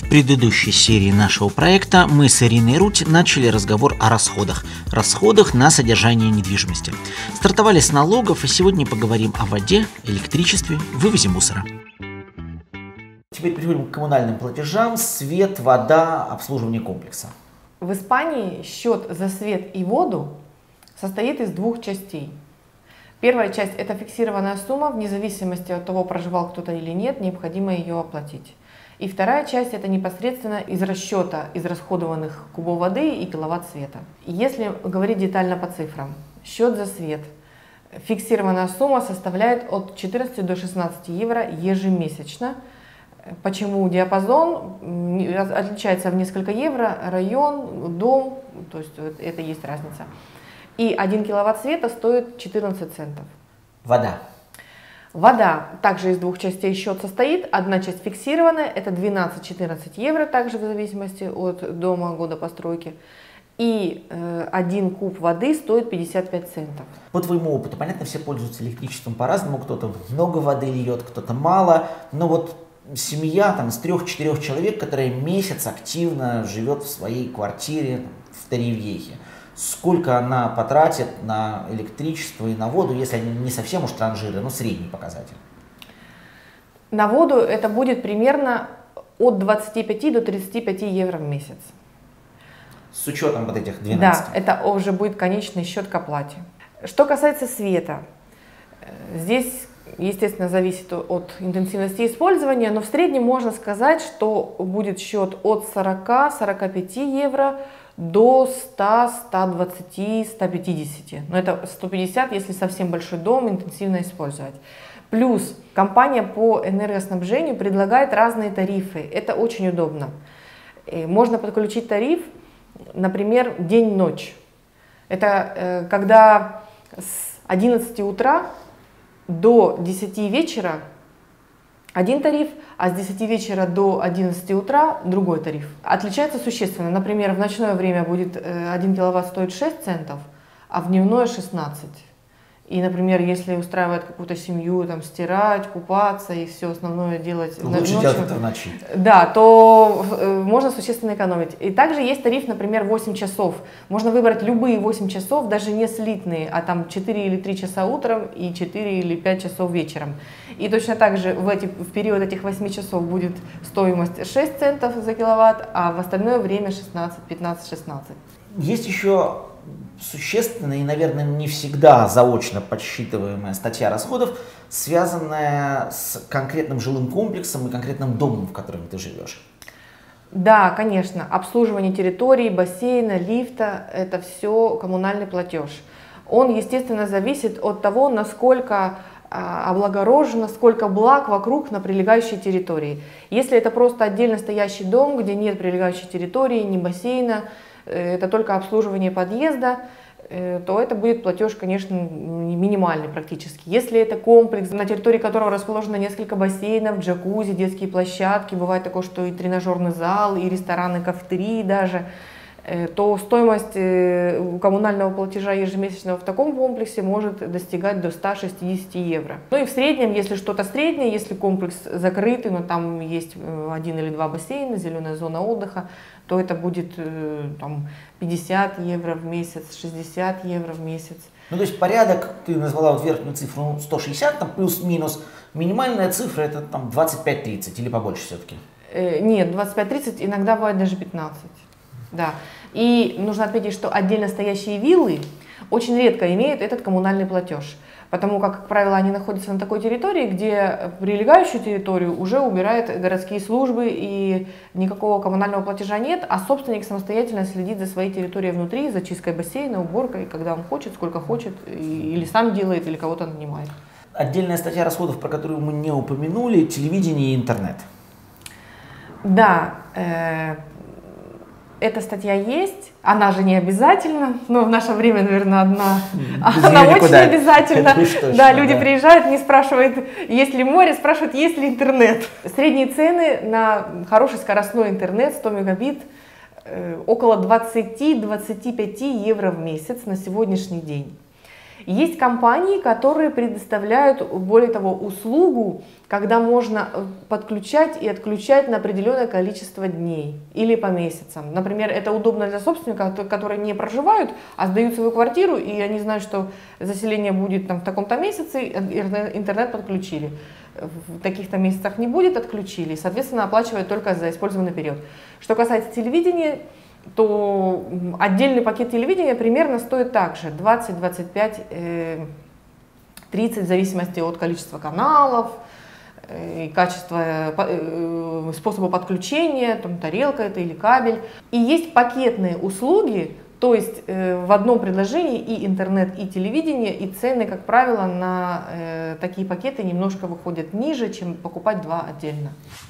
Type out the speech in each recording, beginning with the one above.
В предыдущей серии нашего проекта мы с Ириной Руть начали разговор о расходах. Расходах на содержание недвижимости. Стартовали с налогов, и сегодня поговорим о воде, электричестве, вывозе мусора. Теперь переходим к коммунальным платежам. Свет, вода, обслуживание комплекса. В Испании счет за свет и воду состоит из двух частей. Первая часть – это фиксированная сумма, вне зависимости от того, проживал кто-то или нет, необходимо ее оплатить. И вторая часть – это непосредственно из расчета израсходованных кубов воды и киловатт света. Если говорить детально по цифрам, счет за свет, фиксированная сумма составляет от 14 до 16 евро ежемесячно. Почему диапазон отличается в несколько евро, район, дом, то есть это есть разница. И 1 киловатт света стоит 14 центов. Вода. Вода также из двух частей счет состоит. Одна часть фиксированная, это 12-14 евро, также в зависимости от дома, года постройки. И 1 куб воды стоит 55 центов. По твоему опыту, понятно, все пользуются электричеством по-разному. Кто-то много воды льет, кто-то мало. Но вот семья там, из 3-4 человек, которая месяц активно живет в своей квартире в Торревьехе. Сколько она потратит на электричество и на воду, если они не совсем уж транжиры, но средний показатель? На воду это будет примерно от 25 до 35 евро в месяц. С учетом вот этих 12? Да, это уже будет конечный счет к оплате. Что касается света, здесь, естественно, зависит от интенсивности использования, но в среднем можно сказать, что будет счет от 40-45 евро до 100, 120, 150. Но это 150, если совсем большой дом, интенсивно использовать. Плюс компания по энергоснабжению предлагает разные тарифы. Это очень удобно. Можно подключить тариф, например, день-ночь. Это когда с 11 утра до 10 вечера один тариф, а с 10 вечера до 11 утра другой тариф. Отличается существенно. Например, в ночное время будет 1 киловатт стоить 6 центов, а в дневное 16. И, например, если устраивает какую-то семью, там, стирать, купаться и все основное делать лучше делать это в ночи. Да, то можно существенно экономить. И также есть тариф, например, 8 часов. Можно выбрать любые 8 часов, даже не слитные, а там 4 или 3 часа утром и 4 или 5 часов вечером. И точно так же в период этих 8 часов будет стоимость 6 центов за киловатт, а в остальное время 16, 15, 16. Есть еще существенная и, наверное, не всегда заочно подсчитываемая статья расходов, связанная с конкретным жилым комплексом и конкретным домом, в котором ты живешь. Да, конечно. Обслуживание территории, бассейна, лифта – это все коммунальный платеж. Он, естественно, зависит от того, насколько облагорожено, сколько благ вокруг на прилегающей территории. Если это просто отдельно стоящий дом, где нет прилегающей территории, ни бассейна, это только обслуживание подъезда, то это будет платеж, конечно, минимальный практически. Если это комплекс, на территории которого расположено несколько бассейнов, джакузи, детские площадки, бывает такое, что и тренажерный зал, и рестораны, кафетерии даже, то стоимость коммунального платежа ежемесячного в таком комплексе может достигать до 160 евро. Ну и в среднем, если что-то среднее, если комплекс закрытый, но там есть 1 или 2 бассейна, зеленая зона отдыха, то это будет там, 50 евро в месяц, 60 евро в месяц. Ну то есть порядок, ты назвала вот верхнюю цифру 160, там плюс-минус, минимальная цифра это там 25-30 или побольше все-таки? Нет, 25-30, иногда бывает даже 15. Да. И нужно отметить, что отдельно стоящие виллы очень редко имеют этот коммунальный платеж, потому как правило, они находятся на такой территории, где прилегающую территорию уже убирают городские службы, и никакого коммунального платежа нет, а собственник самостоятельно следит за своей территорией внутри, за чисткой бассейна, уборкой, когда он хочет, сколько хочет, или сам делает, или кого-то нанимает. Отдельная статья расходов, про которую мы не упомянули, телевидение и интернет. Да, эта статья есть, она же не обязательно, но в наше время, наверное, она очень обязательно. Да, люди приезжают, не спрашивают, есть ли море, спрашивают, есть ли интернет. Средние цены на хороший скоростной интернет 100 мегабит около 20-25 евро в месяц на сегодняшний день. Есть компании, которые предоставляют, более того, услугу, когда можно подключать и отключать на определенное количество дней или по месяцам. Например, это удобно для собственников, которые не проживают, а сдают свою квартиру, и они знают, что заселение будет там в таком-то месяце, интернет подключили. В таких-то месяцах не будет, отключили, соответственно, оплачивают только за использованный период. Что касается телевидения, то отдельный пакет телевидения примерно стоит также 20, 25, 30, в зависимости от количества каналов, и качества, способа подключения, там, тарелка это или кабель. И есть пакетные услуги, то есть в одном предложении и интернет, и телевидение, и цены, как правило, на такие пакеты немножко выходят ниже, чем покупать два отдельно.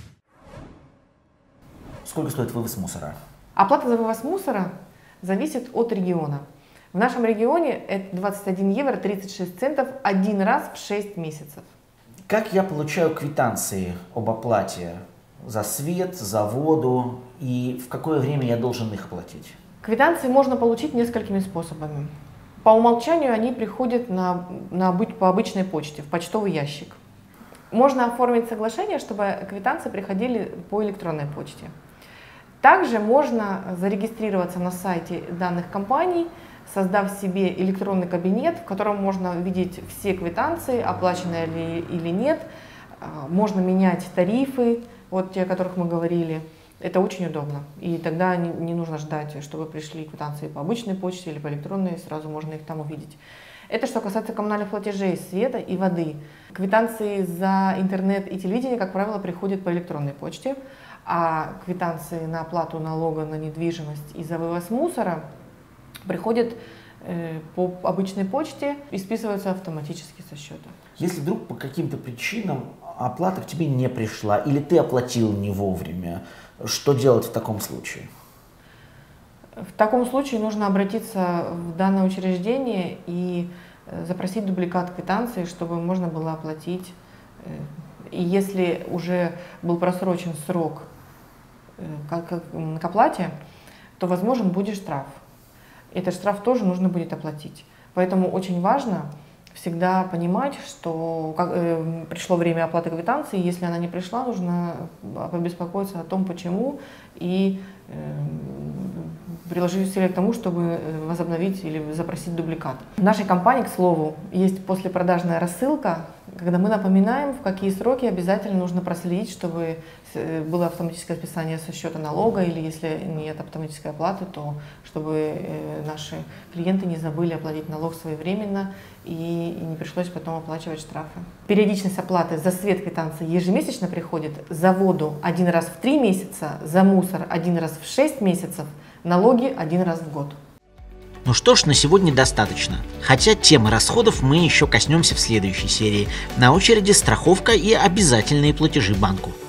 Сколько стоит вывоз мусора? Оплата за вывоз мусора зависит от региона. В нашем регионе это 21 евро 36 центов один раз в 6 месяцев. Как я получаю квитанции об оплате за свет, за воду и в какое время я должен их платить? Квитанции можно получить несколькими способами. По умолчанию они приходят по обычной почте, в почтовый ящик. Можно оформить соглашение, чтобы квитанции приходили по электронной почте. Также можно зарегистрироваться на сайте данных компаний, создав себе электронный кабинет, в котором можно видеть все квитанции, оплаченные или нет. Можно менять тарифы, вот те, о которых мы говорили. Это очень удобно. И тогда не нужно ждать, чтобы пришли квитанции по обычной почте или по электронной, сразу можно их там увидеть. Это что касается коммунальных платежей, света и воды. Квитанции за интернет и телевидение, как правило, приходят по электронной почте, а квитанции на оплату налога на недвижимость и за вывоз мусора приходят по обычной почте и списываются автоматически со счета. Если вдруг по каким-то причинам оплата к тебе не пришла или ты оплатил не вовремя, что делать в таком случае? В таком случае нужно обратиться в данное учреждение и запросить дубликат квитанции, чтобы можно было оплатить. И если уже был просрочен срок к оплате, то возможен будет штраф. Этот штраф тоже нужно будет оплатить. Поэтому очень важно всегда понимать, что пришло время оплаты квитанции, если она не пришла, нужно побеспокоиться о том, почему, и приложить усилия к тому, чтобы возобновить или запросить дубликат. В нашей компании, к слову, есть послепродажная рассылка, когда мы напоминаем, в какие сроки обязательно нужно проследить, чтобы было автоматическое списание со счета налога, или если нет автоматической оплаты, то чтобы наши клиенты не забыли оплатить налог своевременно и не пришлось потом оплачивать штрафы. Периодичность оплаты за свет квитанции ежемесячно приходит, за воду один раз в 3 месяца, за мусор один раз в 6 месяцев, налоги один раз в год. Ну что ж, на сегодня достаточно. Хотя темы расходов мы еще коснемся в следующей серии. На очереди страховка и обязательные платежи банку.